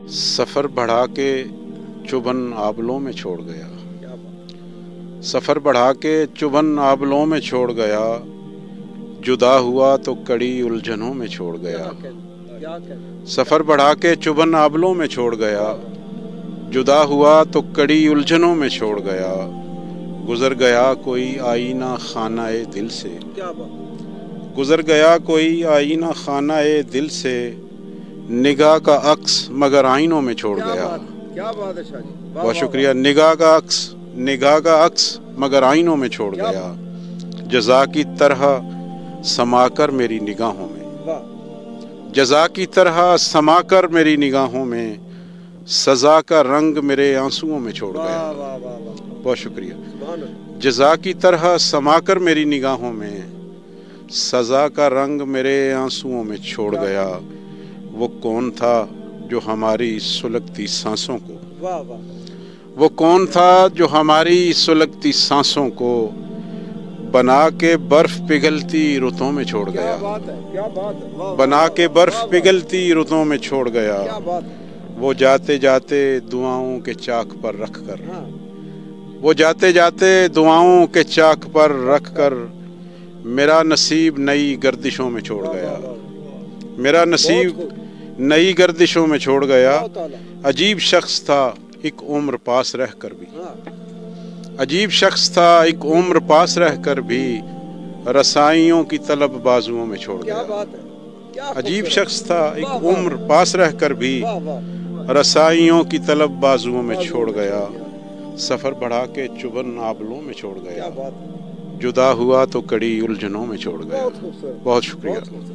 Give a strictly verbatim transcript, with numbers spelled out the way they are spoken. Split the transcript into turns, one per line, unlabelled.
सफ़र बढ़ा के चुभन आबलों में छोड़ गया, सफ़र बढ़ा के चुभन आबलों में छोड़ गया, जुदा हुआ तो कड़ी उलझनों में छोड़ गया। सफ़र बढ़ा के चुभन आबलों में छोड़ गया, जुदा हुआ तो कड़ी उलझनों में छोड़ गया। गुज़र गया कोई आईना खाना-ए दिल से, गुज़र गया कोई आईना खाना-ए दिल से, निगाह का अक्स मगर आईनों में छोड़ गया।
क्या बात है शाह जी,
बहुत शुक्रिया। निगाह का अक्स निगाह का अक्स मगर आईनों में छोड़ गया, जज़ा की तरह समाकर मेरी निगाहों में, जज़ा की तरह समाकर मेरी निगाहों में, सज़ा का रंग मेरे आंसुओं में छोड़ गया। बहुत शुक्रिया। जज़ा की तरह समाकर मेरी निगाहों में, सज़ा का रंग मेरे आंसुओं में छोड़ गया। वो कौन था जो हमारी सुलगती सांसों को,
वाह वाह,
वो कौन था जो हमारी सुलगती सांसों को बना के बर्फ पिघलती रुतों में छोड़
क्या
गया।
बात है, क्या बात है, वाह,
बना
वाह,
के
वाह,
बर्फ
वाह,
पिघलती रुतों में छोड़ गया।
क्या बात है।
वो जाते जाते दुआओं के चाक पर रख कर,
हाँ।
वो जाते जाते दुआओं के चाक पर रख कर मेरा नसीब नई गर्दिशों में छोड़ गया, मेरा नसीब नई गर्दिशों में छोड़ गया। अजीब शख्स था एक उम्र पास रह कर भी, अजीब शख्स था एक उम्र पास रह कर भी, रसाइयों की तलब बाजुओं में छोड़ गया। अजीब शख्स था एक उम्र पास रह कर भी, रसाइयों की तलब बाजुओं में छोड़ गया। सफ़र बढ़ा के चुभन आबलों में छोड़ गया, जुदा हुआ तो कड़ी उलझनों में छोड़ गया। बहुत शुक्रिया।